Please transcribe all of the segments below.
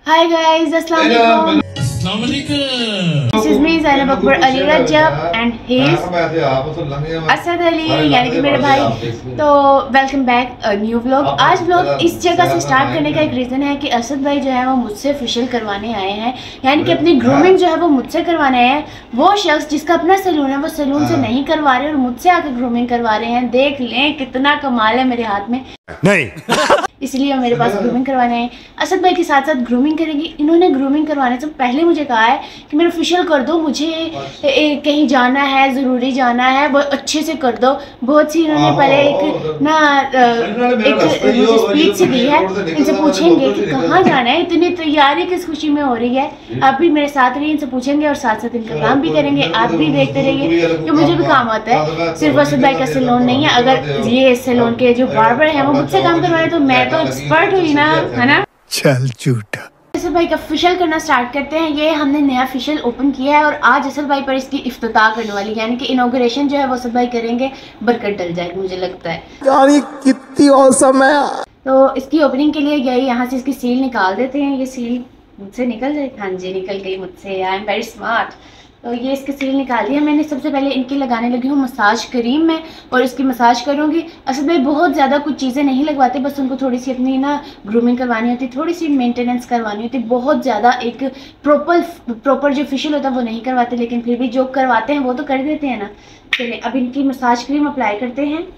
Hi guys, Assalamu alaikum. This is me Zainab Akbar Ali Rajab and he is Asad Ali यानी कि मेरे भाई। तो वेलकम बैक न्यू व्लॉग। आज व्लॉग इस जगह से स्टार्ट करने का एक रीज़न है कि असद भाई जो है वो मुझसे फेशियल करवाने आए हैं, यानी कि अपनी ग्रूमिंग जो है वो मुझसे करवाने आए हैं। वो शख्स जिसका अपना सैलून है वो सैलून से नहीं करवा रहे और मुझसे आकर ग्रूमिंग करवा रहे हैं। देख लें कितना कमाल है मेरे हाथ में नहीं इसलिए मेरे पास ग्रूमिंग करवाने हैं। असद भाई के साथ साथ ग्रूमिंग करेंगे। इन्होंने ग्रूमिंग करवाने से पहले मुझे कहा है कि मेरा फेशियल कर दो, मुझे कहीं जाना है, ज़रूरी जाना है, बहुत अच्छे से कर दो। बहुत सी इन्होंने पहले एक मुझे स्पीच से दी है। इनसे पूछेंगे कि कहाँ जाना है, इतनी तैयारी किस खुशी में हो रही है। आप भी मेरे साथ रहिए, इनसे पूछेंगे और साथ साथ इनका काम भी करेंगे। आप भी देखते रहिए कि मुझे भी काम आता है। सिर्फ असद भाई का सैलून नहीं है, अगर ये सैलून के जो बार्बर है वो मुझसे काम करवाए तो मैं तो एक्सपर्ट हुई ना, है ना। चल झूठा। असद भाई का फेशियल करना स्टार्ट करते हैं। ये हमने नया फेशियल ओपन किया है और आज असद भाई पर इसकी इफ्तिताह करने वाली है, यानी कि इनॉग्रेशन जो है वो असद भाई करेंगे। बरकत डल जाएगी मुझे लगता है। यार ये कितनी औसम है। तो इसकी ओपनिंग के लिए यही यहाँ से इसकी सील निकाल देते हैं। ये सील मुझसे निकल जाए, हाँ जी निकल गई मुझसे। I am very smart. तो ये इसकी सील निकाल दिया मैंने। सबसे पहले इनकी लगाने लगी हूँ मसाज क्रीम में और इसकी मसाज करूँगी। असद भाई बहुत ज़्यादा कुछ चीज़ें नहीं लगवाते, बस उनको थोड़ी सी अपनी ना ग्रूमिंग करवानी होती, थोड़ी सी मेंटेनेंस करवानी होती। बहुत ज़्यादा एक प्रॉपर जो फेशियल होता है वो नहीं करवाते, लेकिन फिर भी जो करवाते हैं वो तो कर देते हैं ना। चलिए अब इनकी मसाज क्रीम अप्लाई करते हैं।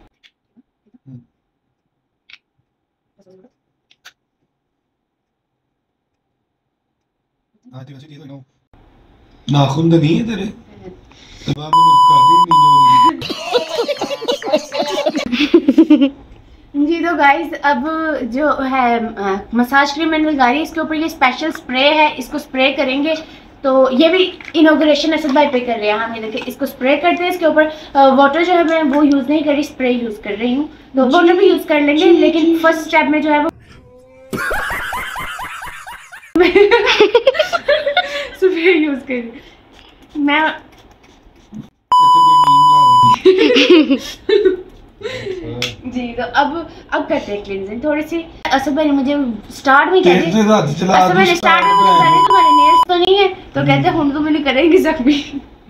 नाखून तो नहीं है तेरे जी। तो गाइस अब जो है मसाज क्रीम मैंने लगा रही, इसके ऊपर ये स्पेशल स्प्रे है, इसको स्प्रे करेंगे। तो ये भी इनॉग्रेशन असद भाई पे कर रहे हैं। हम ये देखिए इसको स्प्रे करते हैं। इसके ऊपर वाटर जो है मैं वो यूज़ नहीं कर रही, स्प्रे यूज़ कर रही हूँ। तो वाटर भी यूज़ कर लेंगे, लेकिन फर्स्ट स्टेप में जो है वो स्प्रे यूज़ कर मैं जी। तो अब करते हैं क्लींजिंग थोड़ी सी। असद भाई ने मुझे स्टार्ट में कहते तुम्हारे नेल्स तो नहीं है, तो कहते हम तो मैंने करेंगे जख्मी।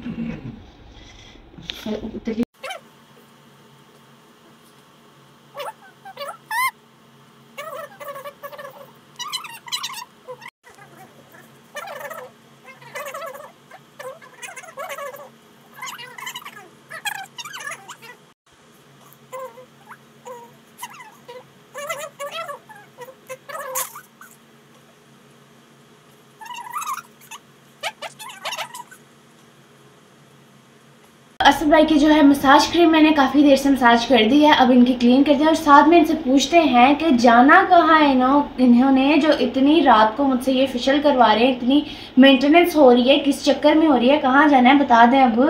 असद भाई की जो है मसाज क्रीम मैंने काफ़ी देर से मसाज कर दी है। अब इनकी क्लीन करते हैं और साथ में इनसे पूछते हैं कि जाना कहाँ है इन्होंने जो इतनी रात को मुझसे ये फेशियल करवा रहे हैं, इतनी मेंटेनेंस हो रही है, किस चक्कर में हो रही है, कहाँ जाना है बता दें। अब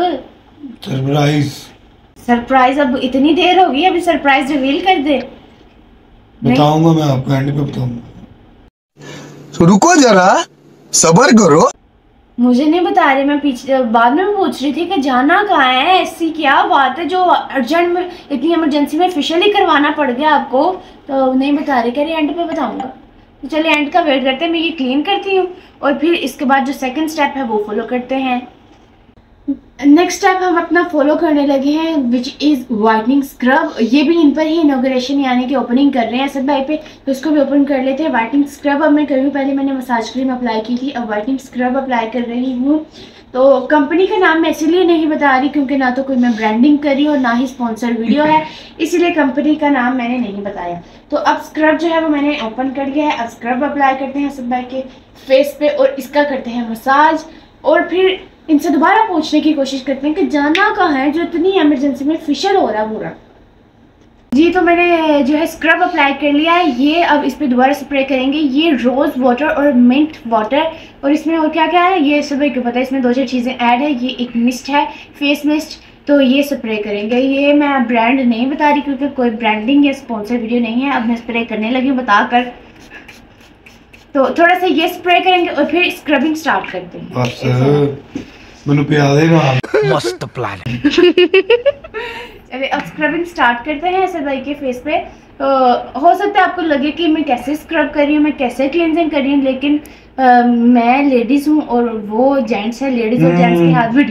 सरप्राइज अब इतनी देर हो गई, अभी सरप्राइज रिवील कर दे। बताऊंगा मैं आपको, एंड पे बताऊंगा। रुको जरा सब्र करो। मुझे नहीं बता रहे, मैं पीछे बाद में पूछ रही थी कि जाना कहाँ है। ऐसी क्या बात है जो अर्जेंट में इतनी इमरजेंसी में फेशियल ही करवाना पड़ गया आपको? तो नहीं बता रही, कह रही एंड पे बताऊंगा। तो चलिए एंड का वेट करते हैं, मैं ये क्लीन करती हूँ और फिर इसके बाद जो सेकंड स्टेप है वो फॉलो करते हैं। नेक्स्ट स्टेप हम अपना फॉलो करने लगे हैं विच इज़ वाइटनिंग स्क्रब। ये भी इन पर ही इनॉग्रेशन यानी कि ओपनिंग कर रहे हैं असद भाई पे, तो इसको भी ओपन कर लेते हैं। वाइटनिंग स्क्रब अब मैं कर रही हूँ, पहले मैंने मसाज क्रीम अप्लाई की थी, अब वाइटनिंग स्क्रब अप्लाई कर रही हूँ। तो कंपनी का नाम मैं इसीलिए नहीं बता रही क्योंकि ना तो कोई मैं ब्रांडिंग कर रही हूँ और ना ही स्पॉन्सर वीडियो है, इसीलिए कंपनी का नाम मैंने नहीं बताया। तो अब स्क्रब जो है वो मैंने ओपन कर लिया है। अब स्क्रब अप्लाई करते हैं असद भाई के फेस पे और इसका करते हैं मसाज और फिर इनसे दोबारा पूछने की कोशिश करते हैं कि जाना कहाँ है जो इतनी इमरजेंसी में फेशियल हो रहा पूरा। जी तो मैंने जो है स्क्रब अप्लाई कर लिया है। ये अब इस पर दोबारा स्प्रे करेंगे। ये रोज़ वाटर और मिंट वाटर और इसमें और क्या क्या है ये सब को पता है। इसमें 2-4 चीज़ें ऐड है। ये एक मिस्ट है, फेस मिस्ट, तो ये स्प्रे करेंगे। ये मैं ब्रांड नहीं बता रही क्योंकि कोई ब्रांडिंग या स्पॉन्सर वीडियो नहीं है। अब मैं स्प्रे करने लगी बताकर। तो थोड़ा सा ये स्प्रे करेंगे और फिर स्क्रबिंग स्टार्ट करते हैं। मैंने प्यार देगा मस्त प्लान चलिए अब स्क्रबिंग स्टार्ट करते हैं असद भाई के फेस पे। हो सकता है आपको लगे कि मैं कैसे स्क्रब कर रही हूँ, मैं कैसे क्लींजिंग कर रही हूँ, लेकिन मैं लेडीज हूँ और वो जेंट्स है। लेडीज और जेंट्स के हाथ में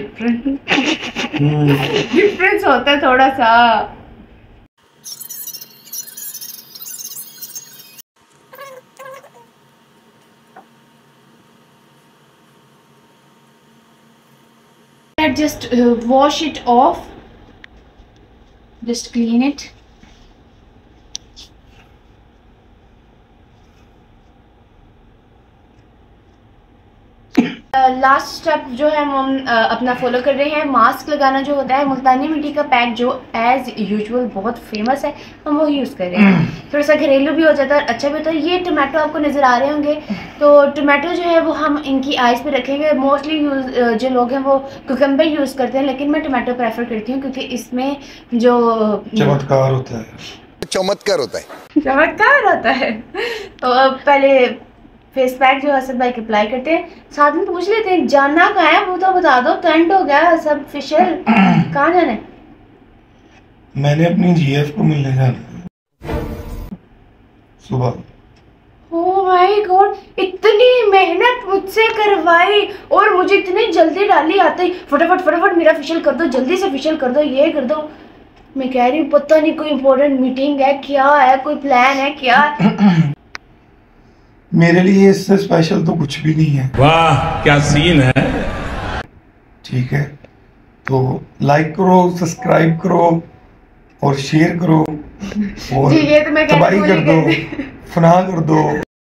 डिफरेंस होता है थोड़ा सा। Just wash it off, just clean it. Last step जो है हम अपना फॉलो कर रहे हैं। मास्क लगाना जो होता है, मुल्तानी मिट्टी का पैक जो एज यूजुअल बहुत फेमस है, हम वो यूज़ कर रहे हैं। थोड़ा सा घरेलू भी हो जाता है, अच्छा भी होता है। ये टमाटो आपको नज़र आ रहे होंगे, तो टमाटो जो है वो हम इनकी आइज़ पे रखेंगे। मोस्टली जो लोग हैं वो कुकम्बर यूज़ करते हैं, लेकिन मैं टमाटो प्रेफर करती हूँ क्योंकि इसमें जो चमत्कार होता है, चमत्कार होता है, चमत्कार होता है। तो अब पहले फेस पैक जो असद भाई के अप्लाई करते हैं, साथ में पूछ लेते हैं जाना कहाँ है, वो तो बता दो। कैंट हो गया सब फेशियल, कहाँ जाना है? मैंने अपनी जीएफ को मिलने जाना है सुबह। ओह माय गॉड, इतनी मेहनत मुझसे करवाई और मुझे इतनी जल्दी डाली आते ही फटाफट फटाफट मेरा फेशियल कर दो, जल्दी से फेशियल कर दो, ये कर दो। मैं कह रही हूँ पता नहीं कोई इम्पोर्टेंट मीटिंग है क्या है, कोई प्लान है क्या? मेरे लिए इससे स्पेशल तो कुछ भी नहीं है। वाह क्या सीन है। ठीक है, तो लाइक करो, सब्सक्राइब करो और शेयर करो और तबाही कर दो, फना कर दो,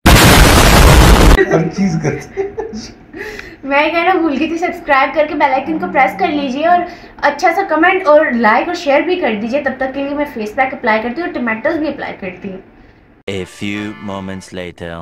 हर चीज कर। मैं कहना भूल गई थी, सब्सक्राइब करके बेल आइकन को प्रेस कर लीजिए और अच्छा सा कमेंट और लाइक और शेयर भी कर दीजिए। तब तक के लिए मैं फेस पैक अप्लाई करती हूँ और टमाटोज भी अप्लाई करती हूँ। A few moments later.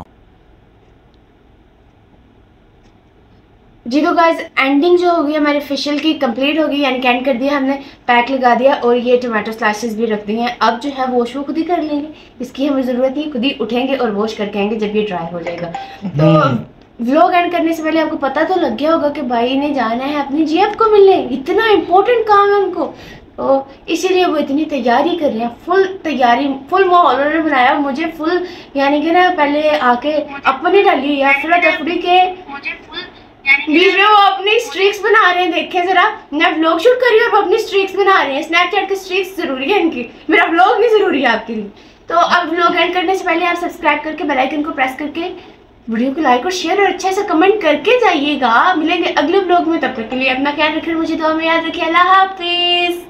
जी तो गाइस, एंडिंग जो होगी हमारे फेशियल की कंप्लीट होगी, यानी कैंड कर दिया हमने, पैक लगा दिया और ये टमाटो स्लाइसेस भी रख दिए हैं। अब जो है वॉश वो खुद ही कर लेंगे, इसकी हमें ज़रूरत नहीं, खुद ही उठेंगे और वॉश करके आएंगे जब ये ड्राई हो जाएगा। तो व्लॉग एंड करने से पहले आपको पता तो लग गया होगा कि भाई ने जाना है अपनी जीएफ को मिलने, इतना इम्पोर्टेंट काम है उनको, तो इसीलिए वो इतनी तैयारी कर रहे हैं। फुल तैयारी, फुल माहौल उन्होंने बनाया मुझे, फुल यानी कि ना पहले आके अपने डाली या फिर तफरी के बीच में वो अपनी स्ट्रीक्स बना रहे हैं। देखें जरा, मैं व्लॉग शूट कर रही हूँ और वो अपनी स्ट्रीक्स बना रहे हैं। स्नैपचैट की स्ट्रीक्स जरूरी है इनकी, मेरा व्लॉग नहीं जरूरी है आपके लिए। तो अब व्लॉग एंड करने से पहले आप सब्सक्राइब करके बेल आइकन को प्रेस करके वीडियो को लाइक और शेयर और अच्छा सा कमेंट करके जाइएगा। मिलेंगे अगले व्लॉग में, तब तक के लिए अपना ख्याल रखें, मुझे दुआ में याद रखिए। अल्लाह हाफिज।